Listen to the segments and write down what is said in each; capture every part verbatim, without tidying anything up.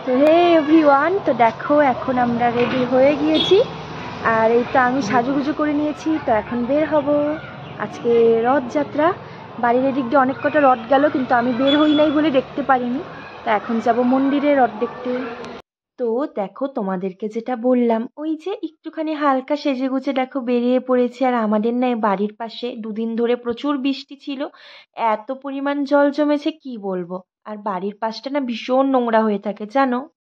তো হে এভরিওয়ান, তো দেখো এখন আমরা রেডি হয়ে গিয়েছি। আর এই তো আমি সাজুগুজু করে নিয়েছি, তো এখন বের হব। আজকে রথযাত্রা, বাড়ির এদিক দিয়ে অনেক কটা রথ গেল, কিন্তু আমি বের হই নাই বলে দেখতে পারিনি। তো এখন যাব মন্দিরে রথ দেখতে। তো দেখো তোমাদেরকে যেটা বললাম, ওই যে একটুখানি হালকা সেজে গুজে দেখো বেরিয়ে পড়েছি। আর আমাদের না বাড়ির পাশে দুদিন ধরে প্রচুর বৃষ্টি ছিল, এত পরিমাণ জল জমেছে কি বলবো। আর বাড়ির পাশটা না ভীষণ নোংরা হয়ে থাকে জানো।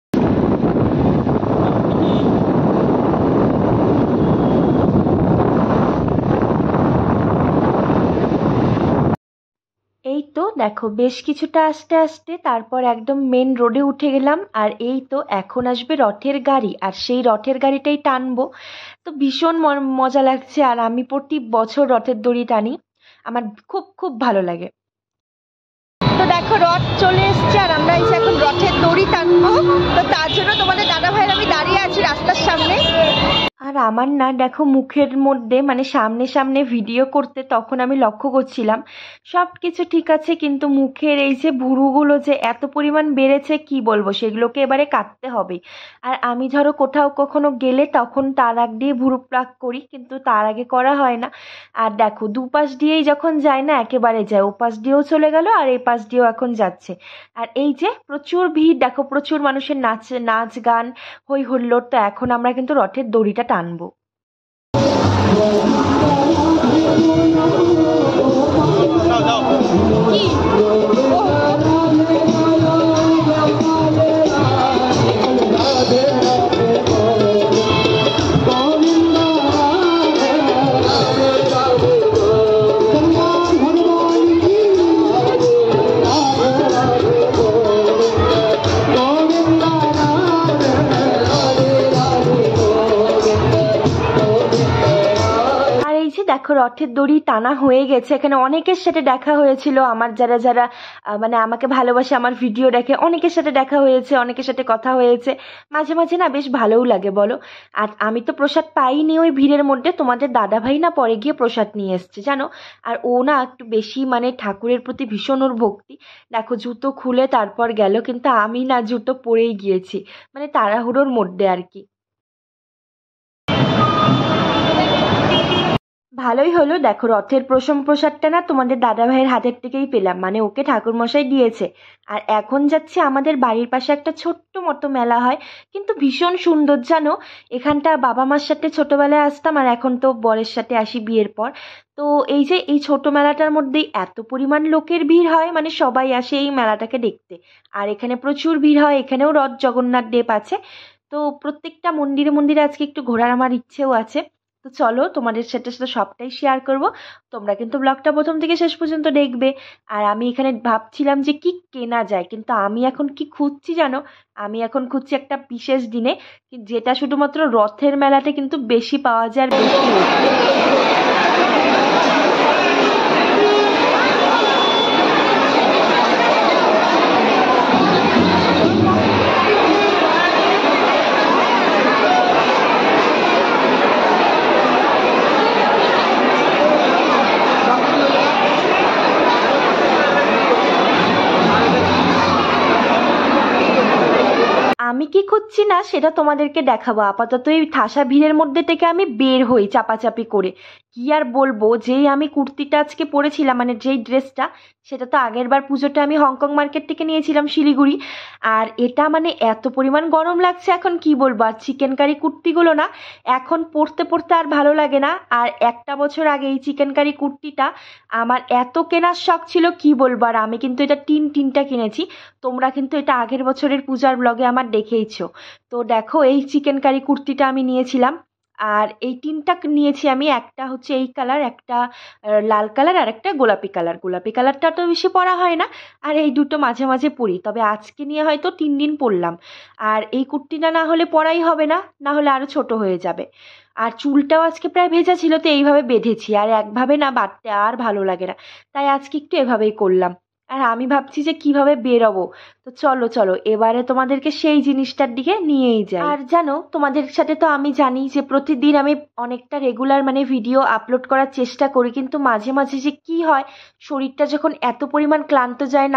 এই তো দেখো বেশ কিছুটা আস্তে আস্তে তারপর একদম মেন রোডে উঠে গেলাম। আর এই তো এখন আসবে রথের গাড়ি, আর সেই রথের গাড়িটাই টানবো। তো ভীষণ ম- মজা লাগছে। আর আমি প্রতি বছর রথের দড়ি টানি, আমার খুব খুব ভালো লাগে। তো দেখো রথ চলে এসছে, আর আমরা এসে এখন রথের দড়ি টানবো। তো তার জন্য তোমাদের দাদা ভাইয়ের আমি দাঁড়িয়ে আছি রাস্তার সামনে। আর আমার না দেখো মুখের মধ্যে মানে সামনে সামনে ভিডিও করতে তখন আমি লক্ষ্য করছিলাম সব কিছু ঠিক আছে, কিন্তু মুখের এই যে ভুরুগুলো যে এত পরিমাণ বেড়েছে কি বলবো, সেগুলোকে এবারে কাটতে হবে। আর আমি ধরো কোথাও কখনো গেলে তখন তার আগ দিয়ে ভুরু প্লাক করি, কিন্তু তার আগে করা হয় না। আর দেখো দুপাশ দিয়েই যখন যায় না একেবারে যায়, ওপাশ দিয়েও চলে গেল আর এই পাশ দিয়েও এখন যাচ্ছে। আর এই যে প্রচুর ভিড় দেখো, প্রচুর মানুষের নাচ নাচ গান হই হুল্লোড়। তো এখন আমরা কিন্তু রথের দড়িটা টানবো। দেখো রথের দড়ি টানা হয়ে গেছে, এখানে অনেকের সাথে দেখা হয়েছিল আমার, যারা যারা আহ, মানে আমাকে ভালোবাসে, আমার ভিডিও দেখে, অনেকের সাথে দেখা হয়েছে, অনেকের সাথে কথা হয়েছে। মাঝে মাঝে না বেশ ভালোও লাগে বলো। আর আমি তো প্রসাদ পাইনি ওই ভিড়ের মধ্যে, তোমাদের দাদা ভাই না পরে গিয়ে প্রসাদ নিয়ে এসছে জানো। আর ও না একটু বেশি মানে ঠাকুরের প্রতি ভীষণ ওর ভক্তি। দেখো জুতো খুলে তারপর গেল, কিন্তু আমি না জুতো পরেই গিয়েছি, মানে তাড়াহুড়োর মধ্যে আর কি। ভালোই হলো, দেখো রথের প্রসম প্রসাদটা না তোমাদের দাদা ভাইয়ের হাতের থেকেই পেলাম, মানে ওকে ঠাকুর মশাই দিয়েছে। আর এখন যাচ্ছে আমাদের বাড়ির পাশে একটা ছোট্ট মতো মেলা হয়, কিন্তু ভীষণ সুন্দর জানো। এখানটা বাবা মার সাথে ছোটবেলায় আসতাম, আর এখন তো বরের সাথে আসি বিয়ের পর। তো এই যে এই ছোট মেলাটার মধ্যেই এত পরিমাণ লোকের ভিড় হয়, মানে সবাই আসে এই মেলাটাকে দেখতে। আর এখানে প্রচুর ভিড় হয়, এখানেও রথ জগন্নাথ দেব আছে। তো প্রত্যেকটা মন্দিরে মন্দিরে আজকে একটু ঘোরার আমার ইচ্ছেও আছে। তো চলো তোমাদের সাথে সাথে সবটাই শেয়ার করব, তোমরা কিন্তু ব্লগটা প্রথম থেকে শেষ পর্যন্ত দেখবে। আর আমি এখানে ভাবছিলাম যে কি কেনা যায়, কিন্তু আমি এখন কি খুঁজছি জানো, আমি এখন খুঁজছি একটা বিশেষ দিনে যেটা শুধুমাত্র রথের মেলাতে কিন্তু বেশি পাওয়া যায় আর বেশি ওঠে। আমি কি খুঁজছি না সেটা তোমাদেরকে দেখাবো, আপাতত এই ঠাসা ভিড়ের মধ্যে থেকে আমি বের হই চাপাচাপি করে। কি আর বলবো, যেই আমি কুর্তিটা আজকে পরেছিলাম মানে যেই ড্রেসটা, সেটা তো আগের বার পুজোটা আমি হংকং মার্কেট থেকে নিয়েছিলাম শিলিগুড়ি। আর এটা মানে এত পরিমাণ গরম লাগছে এখন কি বলবো। আর চিকেন কারি কুর্তিগুলো না এখন পরতে পরতে আর ভালো লাগে না। আর একটা বছর আগে এই চিকেন কারি কুর্তিটা আমার এত কেনার শখ ছিল কি বলবো। আর আমি কিন্তু এটা তিন তিনটা কিনেছি, তোমরা কিন্তু এটা আগের বছরের পূজার ব্লগে আমার দেখেইছো। তো দেখো এই চিকেন কারি কুর্তিটা আমি নিয়েছিলাম। আর এই তিনটা নিয়েছি আমি, একটা হচ্ছে এই কালার, একটা আহ, লাল কালার, আর একটা গোলাপি কালার। গোলাপি কালারটা তো বেশি পরা হয় না, আর এই দুটো মাঝে মাঝে পরি, তবে আজকে নিয়ে হয়তো তিন দিন পরলাম। আর এই কুর্তিটা না হলে পরাই হবে না, না হলে আরো ছোট হয়ে যাবে। আর চুলটাও আজকে প্রায় ভেজা ছিল, তো এইভাবে বেঁধেছি, আর একভাবে না বাঁধতে আর ভালো লাগে না, তাই আজকে একটু এভাবেই করলাম। আর আমি ভাবছি যে কিভাবে বেরোবো। তো চলো চলো এবারে তোমাদেরকে সেই জিনিসটার দিকে নিয়েই যাই। আর জানো তোমাদের সাথে তো আমি জানি যে প্রতিদিন আমি অনেকটা রেগুলার মানে ভিডিও আপলোড করার চেষ্টা করি, কিন্তু মাঝে মাঝে যে কি হয়, শরীরটা যখন এত পরিমাণ ক্লান্ত যায় না,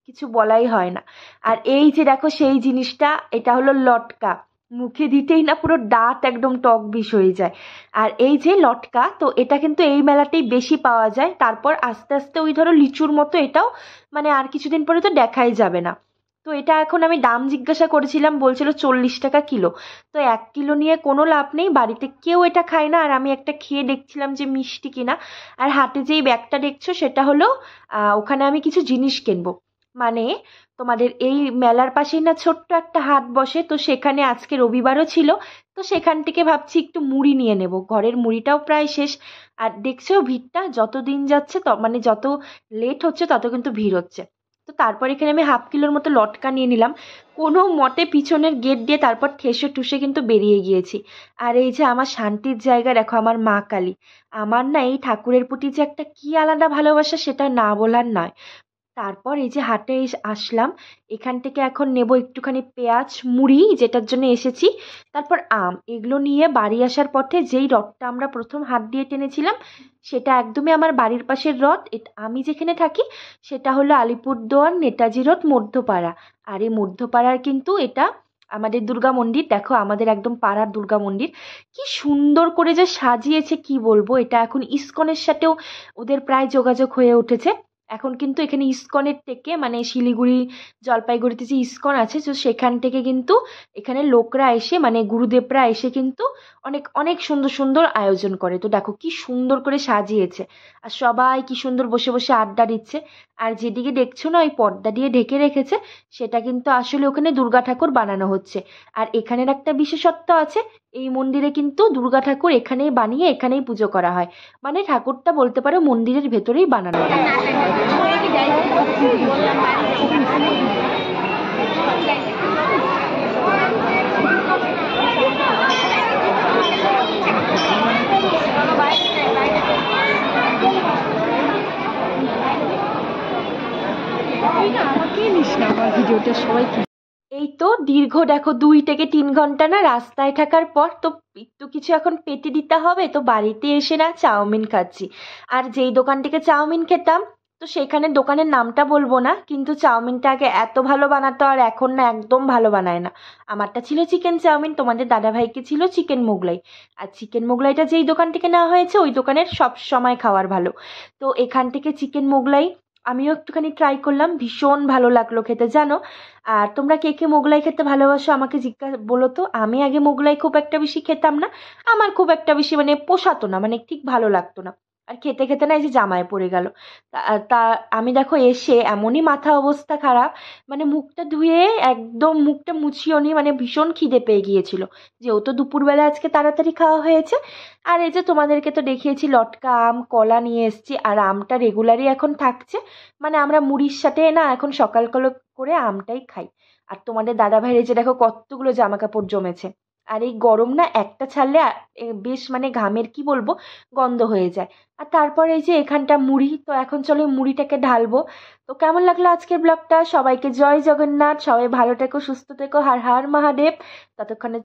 কিছু বলাই হয় না। আর এই যে দেখো সেই জিনিসটা, এটা হলো লটকা, মুখে দিতেই না পুরো দাঁত একদম টক বিষ হয়ে যায়। আর এই যে লটকা, তো এটা কিন্তু এই মেলাতেই বেশি পাওয়া যায়। তারপর আস্তে আস্তে ওই ধরো লিচুর মতো এটাও, মানে আর কিছুদিন পরে তো দেখাই যাবে না। তো এটা এখন আমি দাম জিজ্ঞাসা করেছিলাম, বলছিল চল্লিশ টাকা কিলো। তো এক কিলো নিয়ে কোনো লাভ নেই, বাড়িতে কেউ এটা খায় না। আর আমি একটা খেয়ে দেখছিলাম যে মিষ্টি কিনা। আর হাতে যেই ব্যাগটা দেখছো সেটা হলো আহ, ওখানে আমি কিছু জিনিস কিনবো। মানে তোমাদের এই মেলার পাশেই না ছোট্ট একটা হাট বসে, তো সেখানে আজকে রবিবারও ছিল। তো সেখান থেকে ভাবছি একটু মুড়ি নিয়ে নেব, ঘরের মুড়িটাও প্রায় শেষ। আর দেখছো ভিড়টা যত দিন যাচ্ছে, তো মানে যত লেট হচ্ছে তত কিন্তু ভিড় হচ্ছে। তো তারপর এখানে আমি হাফ কিলোর মতো লটকা নিয়ে নিলাম। কোনো মতে পিছনের গেট দিয়ে তারপর ঠেসে ঠুসে কিন্তু বেরিয়ে গিয়েছি। আর এই যে আমার শান্তির জায়গা দেখো, আমার মা কালী। আমার না এই ঠাকুরের প্রতি যে একটা কি আলাদা ভালোবাসা, সেটা না বলার নয়। তারপর এই যে হাটে এস- আসলাম, এখান থেকে এখন নেব একটুখানি পেঁয়াজ, মুড়ি যেটার জন্য এসেছি, তারপর আম। এগুলো নিয়ে বাড়ি আসার পথে যেই রথটা আমরা প্রথম হাত দিয়ে টেনেছিলাম, সেটা একদমই আমার বাড়ির পাশের রথ। এট- আমি যেখানে থাকি সেটা হলো আলিপুরদুয়ার নেতাজি রোড মধ্যপাড়া। আর এই মধ্যপাড়ার কিন্তু এটা আমাদের দুর্গা মন্দির। দেখো আমাদের একদম পাড়ার দুর্গা মন্দির, কি সুন্দর করে যে সাজিয়েছে কি বলবো। এটা এখন ইসকনের সাথেও ওদের প্রায় যোগাযোগ হয়ে উঠেছে। এখন কিন্তু এখানে ইসকনের থেকে, মানে শিলিগুড়ি জলপাইগুড়িতে যে ইসকন আছে, তো সেখান থেকে কিন্তু এখানে লোকরা এসে, মানে গুরুদেবরা এসে কিন্তু অনেক অনেক সুন্দর সুন্দর আয়োজন করে। তো দেখো কি সুন্দর করে সাজিয়েছে, আর সবাই কি সুন্দর বসে বসে আড্ডা দিচ্ছে। আর যেদিকে দেখছো না ওই পর্দা দিয়ে ঢেকে রেখেছে, সেটা কিন্তু আসলে ওখানে দুর্গা ঠাকুর বানানো হচ্ছে। আর এখানের একটা বিশেষত্ব আছে, এই মন্দিরে কিন্তু দুর্গা ঠাকুর এখানেই বানিয়ে এখানেই পুজো করা হয়। মানে ঠাকুরটা বলতে পারো মন্দিরের ভেতরেই বানানো হয়। এই তো দীর্ঘ দেখো দুই থেকে তিন ঘন্টা না রাস্তায় থাকার পর তো একটু কিছু এখন পেটে দিতে হবে, তো বাড়িতে এসে না চাউমিন খাচ্ছি। আর যেই দোকান থেকে চাউমিন খেতাম, তো সেখানে দোকানের নামটা বলবো না, কিন্তু চাউমিনটা আগে এত ভালো বানাতো আর এখন না একদম ভালো বানায় না। আমারটা ছিল চিকেন চাউমিন, তোমাদের দাদাভাইকে ছিল চিকেন মোগলাই। আর চিকেন মোগলাইটা যেই দোকান থেকে নেওয়া হয়েছে ওই দোকানের সব সময় খাওয়ার ভালো। তো এখান থেকে চিকেন মোগলাই আমিও একটুখানি ট্রাই করলাম, ভীষণ ভালো লাগলো খেতে জানো। আর তোমরা কে কে মোগলাই খেতে ভালোবাসো আমাকে জিজ্ঞাসা বলো তো। আমি আগে মোগলাই খুব একটা বেশি খেতাম না, আমার খুব একটা বেশি মানে পোষাতো না, মানে ঠিক ভালো লাগতো না। আর খেতে খেতে না এই যে জামায় পড়ে গেল। তা তা আমি দেখো এসে এমনই মাথা অবস্থা খারাপ, মানে মুখটা ধুয়ে একদম মুখটা মুছিও নি, মানে ভীষণ খিদে পেয়ে গিয়েছিল, যেহেতু দুপুরবেলা আজকে তাড়াতাড়ি খাওয়া হয়েছে। আর এই যে তোমাদেরকে তো দেখিয়েছি লটকা আম কলা নিয়ে এসেছি, আর আমটা রেগুলারই এখন থাকছে। মানে আমরা মুড়ির সাথে না এখন সকাল করে করে আমটাই খাই। আর তোমাদের দাদা ভাইয়ের এই যে দেখো কতগুলো জামা কাপড় জমেছে। আর এই গরম না একটা ছাড়লে আ- এ বেশ মানে ঘামের কি বলবো গন্ধ হয়ে যায়। আর তারপর এই যে এখানটা মুড়ি, তো এখন চলো এই মুড়িটাকে ঢালবো। তো কেমন লাগলো আজকের ব্লগটা? সবাইকে জয় জগন্নাথ, সবাই ভালো থেকো সুস্থ থেকো, হার হার মহাদেব। ততক্ষণে